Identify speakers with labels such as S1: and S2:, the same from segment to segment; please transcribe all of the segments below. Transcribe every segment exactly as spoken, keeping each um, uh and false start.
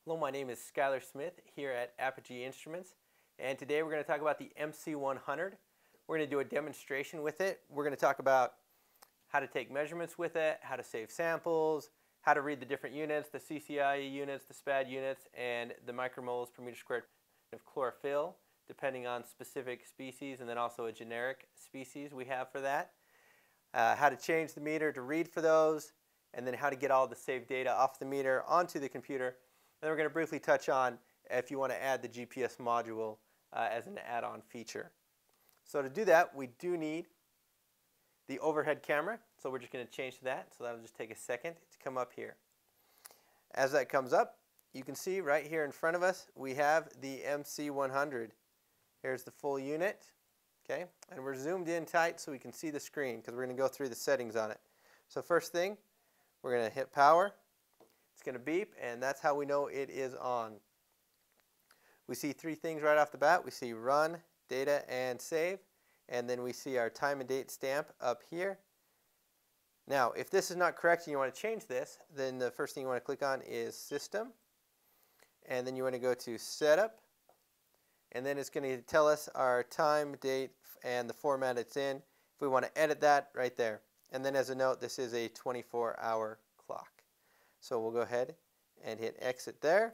S1: Hello, my name is Skylar Smith here at Apogee Instruments, and today we're going to talk about the M C one hundred. We're going to do a demonstration with it. We're going to talk about how to take measurements with it, how to save samples, how to read the different units, the C C I E units, the S P A D units, and the micromoles per meter squared of chlorophyll, depending on specific species, and then also a generic species we have for that. Uh, how to change the meter to read for those, and then how to get all the saved data off the meter onto the computer. And then we're going to briefly touch on if you want to add the G P S module uh, as an add-on feature. So to do that, we do need the overhead camera. So we're just going to change to that. So that'll just take a second to come up here. As that comes up, you can see right here in front of us, we have the M C one hundred. Here's the full unit. Okay, and we're zoomed in tight so we can see the screen because we're going to go through the settings on it. So first thing, we're going to hit power. It's going to beep, and that's how we know it is on. We see three things right off the bat. We see run, data, and save. And then we see our time and date stamp up here. Now, if this is not correct and you want to change this, then the first thing you want to click on is System. And then you want to go to Setup. And then it's going to tell us our time, date, and the format it's in. If we want to edit that, right there. And then as a note, this is a twenty-four hour clock. So we'll go ahead and hit exit there.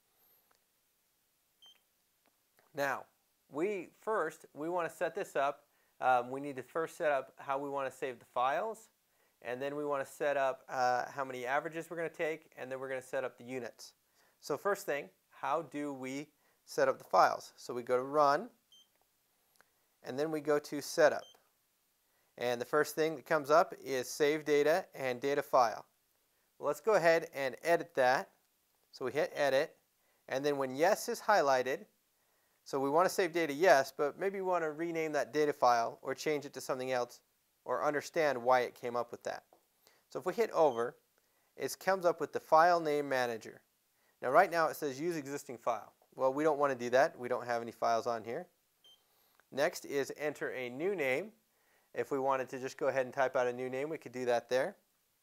S1: Now, we first, we want to set this up. Um, we need to first set up how we want to save the files. And then we want to set up uh, how many averages we're going to take. And then we're going to set up the units. So first thing, how do we set up the files? So we go to Run. And then we go to Setup. And the first thing that comes up is Save Data and Data File. Well, let's go ahead and edit that. So we hit Edit, and then when Yes is highlighted, so we want to save data yes, but maybe we want to rename that data file or change it to something else or understand why it came up with that. So if we hit Over, it comes up with the File Name Manager. Now right now it says Use Existing File. Well, we don't want to do that. We don't have any files on here. Next is Enter a New Name. If we wanted to just go ahead and type out a new name, we could do that there.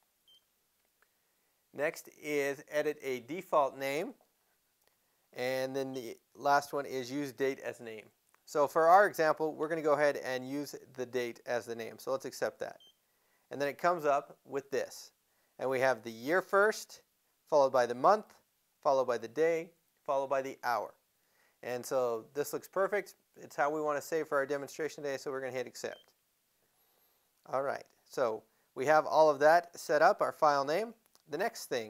S1: Next is edit a default name, and then the last one is use date as name. So for our example, we're going to go ahead and use the date as the name. So let's accept that. And then it comes up with this. And we have the year first, followed by the month, followed by the day, followed by the hour. And so this looks perfect. It's how we want to save for our demonstration today, so we're going to hit accept. All right, so we have all of that set up, our file name. The next thing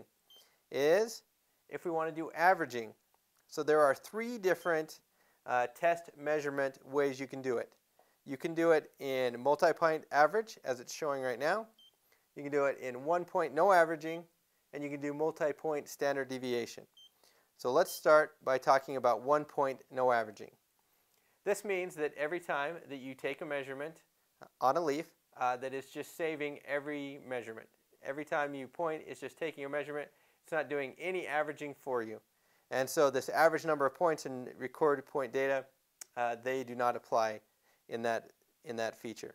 S1: is if we want to do averaging. So there are three different uh, test measurement ways you can do it. You can do it in multi-point average, as it's showing right now. You can do it in one point no averaging, and you can do multi-point standard deviation. So let's start by talking about one point no averaging. This means that every time that you take a measurement on a leaf, uh, that it's just saving every measurement. Every time you point, it's just taking a measurement. It's not doing any averaging for you. And so this average number of points in recorded point data, uh, they do not apply in that, in that feature.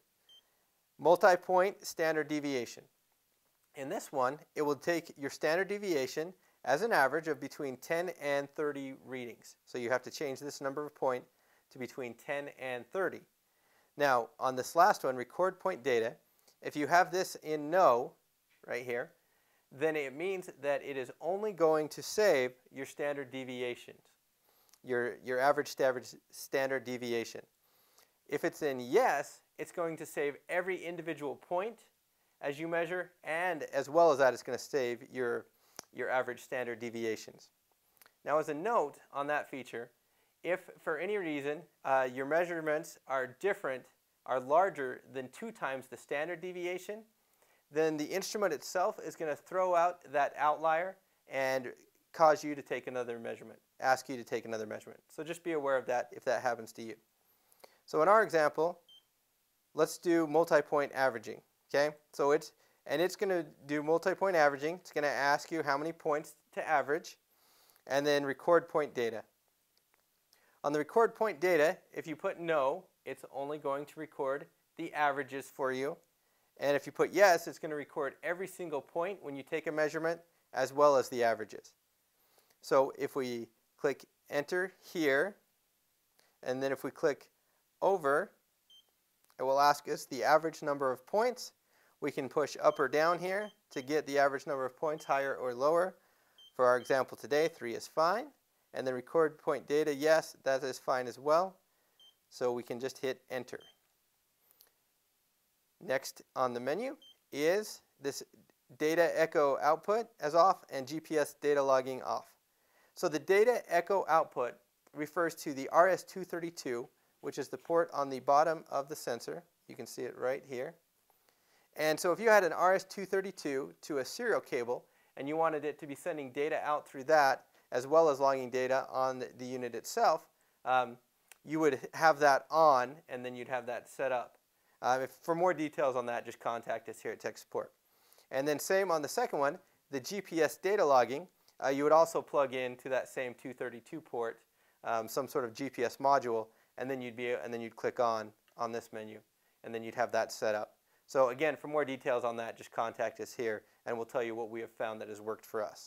S1: Multi-point standard deviation. In this one, it will take your standard deviation as an average of between ten and thirty readings. So you have to change this number of point to between ten and thirty. Now, on this last one, record point data, if you have this in no, right here, then it means that it is only going to save your standard deviations, your, your average standard deviation. If it's in yes, it's going to save every individual point as you measure, and as well as that, it's going to save your, your average standard deviations. Now, as a note on that feature, if for any reason uh, your measurements are different, are larger than two times the standard deviation, then the instrument itself is going to throw out that outlier and cause you to take another measurement, ask you to take another measurement. So just be aware of that if that happens to you. So in our example, let's do multi-point averaging. Okay? So it's, and it's going to do multi-point averaging. It's going to ask you how many points to average, and then record point data. On the record point data, if you put no, it's only going to record the averages for you. And if you put yes, it's going to record every single point when you take a measurement as well as the averages. So if we click enter here, and then if we click over, it will ask us the average number of points. We can push up or down here to get the average number of points, higher or lower. For our example today, three is fine. And then record point data, yes, that is fine as well. So we can just hit enter. Next on the menu is this data echo output as off and G P S data logging off. So the data echo output refers to the R S two thirty-two, which is the port on the bottom of the sensor. You can see it right here. And so if you had an R S two thirty-two to a serial cable and you wanted it to be sending data out through that as well as logging data on the unit itself, um, you would have that on and then you'd have that set up. Uh, if, for more details on that, just contact us here at Tech Support. And then same on the second one, the G P S data logging, uh, you would also plug in to that same two thirty-two port um, some sort of G P S module, and then you'd be and then you'd click on on this menu, and then you'd have that set up. So again, for more details on that, just contact us here, and we'll tell you what we have found that has worked for us.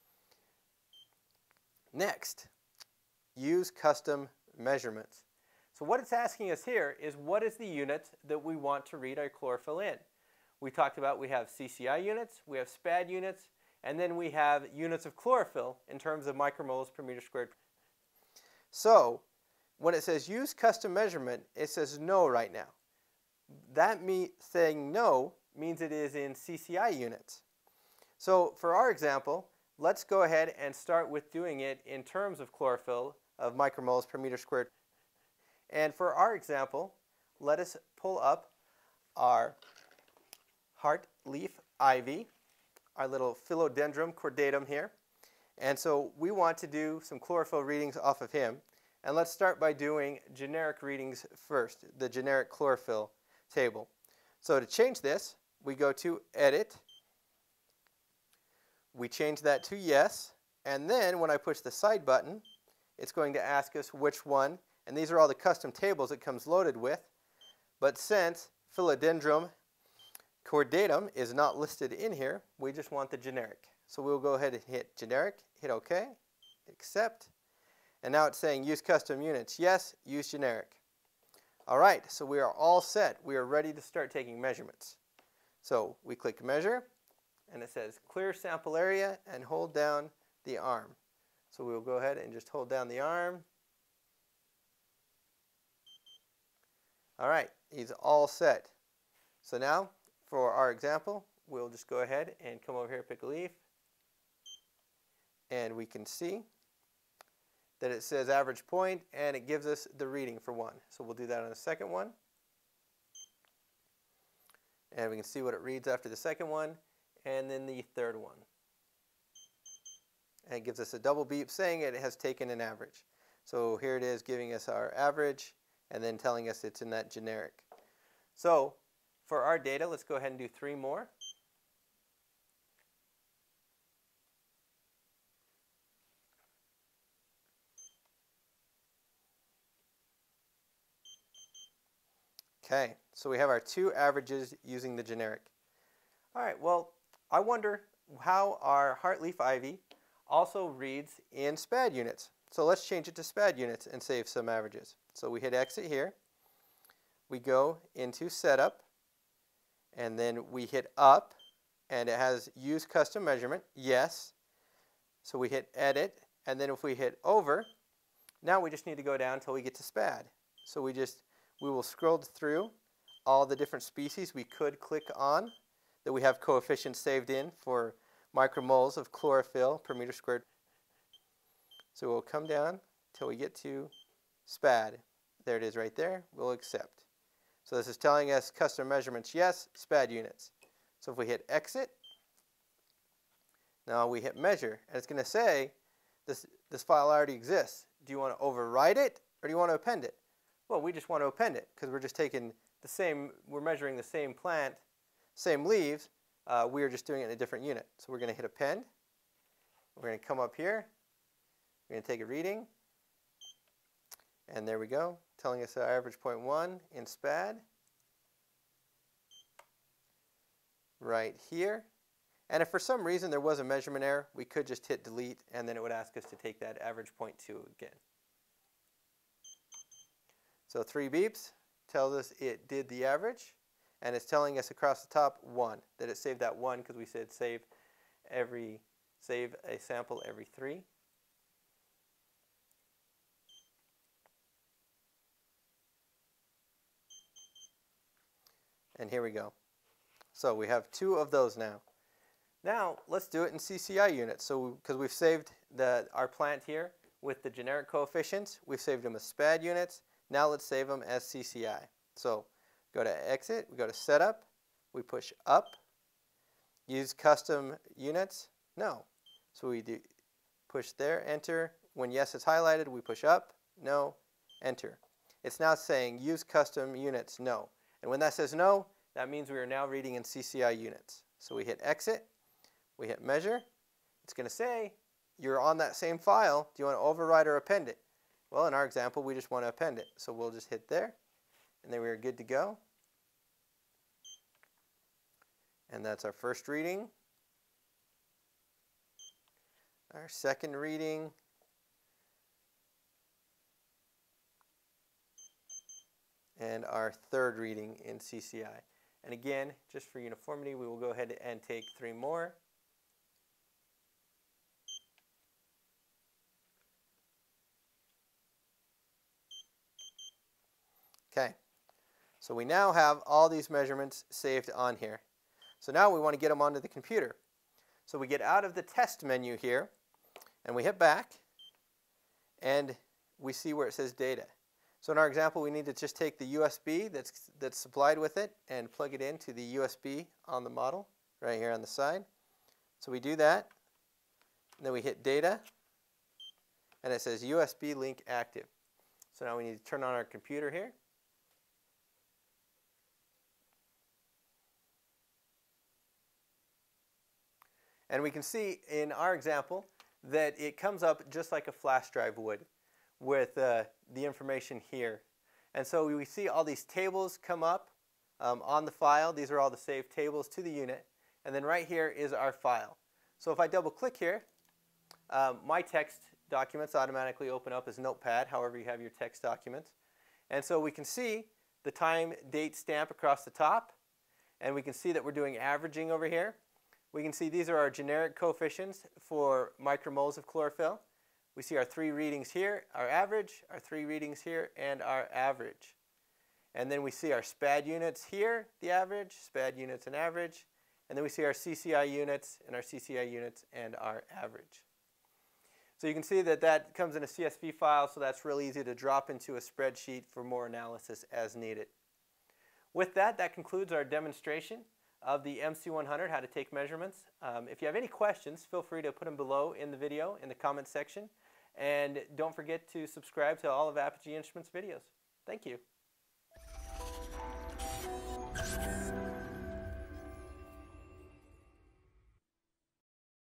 S1: Next, use custom measurements. So what it's asking us here is what is the unit that we want to read our chlorophyll in. We talked about we have C C I units, we have SPAD units, and then we have units of chlorophyll in terms of micromoles per meter squared. So when it says use custom measurement, it says no right now. That me saying no means it is in C C I units. So for our example, let's go ahead and start with doing it in terms of chlorophyll of micromoles per meter squared. And for our example, let us pull up our heart leaf ivy, our little philodendron cordatum here. And so we want to do some chlorophyll readings off of him. And let's start by doing generic readings first, the generic chlorophyll table. So to change this, we go to Edit. We change that to Yes. And then when I push the side button, it's going to ask us which one. And these are all the custom tables it comes loaded with. But since philodendron cordatum is not listed in here, we just want the generic. So we'll go ahead and hit generic, hit OK, accept. And now it's saying use custom units. Yes, use generic. All right, so we are all set. We are ready to start taking measurements. So we click measure, and it says clear sample area, and hold down the arm. So we'll go ahead and just hold down the arm. All right, he's all set. So now, for our example, we'll just go ahead and come over here, pick a leaf, and we can see that it says average point, and it gives us the reading for one. So we'll do that on the second one. And we can see what it reads after the second one, and then the third one. And it gives us a double beep saying it has taken an average. So here it is giving us our average, and then telling us it's in that generic. So for our data, let's go ahead and do three more. Okay, so we have our two averages using the generic. All right, well, I wonder how our heart leaf ivy also reads in SPAD units. So let's change it to SPAD units and save some averages. So we hit exit here. We go into setup, and then we hit up, and it has use custom measurement, yes. So we hit edit, and then if we hit over, now we just need to go down until we get to SPAD. So we just we will scroll through all the different species we could click on that we have coefficients saved in for micromoles of chlorophyll per meter squared. So we'll come down until we get to SPAD. There it is right there. We'll accept. So this is telling us custom measurements, yes, SPAD units. So if we hit exit, now we hit measure, and it's going to say this, this file already exists. Do you want to overwrite it, or do you want to append it? Well, we just want to append it because we're just taking the same, we're measuring the same plant, same leaves. Uh, we are just doing it in a different unit. So we're going to hit append. We're going to come up here. We're going to take a reading. And there we go, telling us our average point one in SPAD. Right here. And if for some reason there was a measurement error, we could just hit delete and then it would ask us to take that average point two again. So three beeps tells us it did the average, and it's telling us across the top one, that it saved that one because we said save every save a sample every three. And here we go. So we have two of those now. Now let's do it in C C I units. So because we've saved the, our plant here with the generic coefficients, we've saved them as S P A D units. Now let's save them as C C I. So go to exit, we go to setup, we push up, use custom units, no. So we do push there, enter. When yes is highlighted, we push up, no, enter. It's now saying use custom units, no. And when that says no, that means we are now reading in C C I units. So we hit exit, we hit measure. It's going to say you're on that same file. Do you want to override or append it? Well, in our example, we just want to append it. So we'll just hit there, and then we're good to go. And that's our first reading. Our second reading. And our third reading in C C I. And again, just for uniformity, we will go ahead and take three more. Okay, so we now have all these measurements saved on here. So now we want to get them onto the computer. So we get out of the test menu here, and we hit back, and we see where it says data. So in our example, we need to just take the U S B that's, that's supplied with it and plug it into the U S B on the model right here on the side. So we do that, and then we hit data, and it says U S B link active. So now we need to turn on our computer here. And we can see in our example that it comes up just like a flash drive would with uh, the information here. And so we see all these tables come up um, on the file. These are all the saved tables to the unit. And then right here is our file. So if I double click here, um, my text documents automatically open up as Notepad, however you have your text documents. And so we can see the time date stamp across the top. And we can see that we're doing averaging over here. We can see these are our generic coefficients for micromoles of chlorophyll. We see our three readings here, our average, our three readings here, and our average. And then we see our S P A D units here, the average, S P A D units and average. And then we see our C C I units and our C C I units and our average. So you can see that that comes in a C S V file, so that's really easy to drop into a spreadsheet for more analysis as needed. With that, that concludes our demonstration of the M C one hundred, how to take measurements. Um, if you have any questions, feel free to put them below in the video in the comments section. And don't forget to subscribe to all of Apogee Instruments videos. Thank you.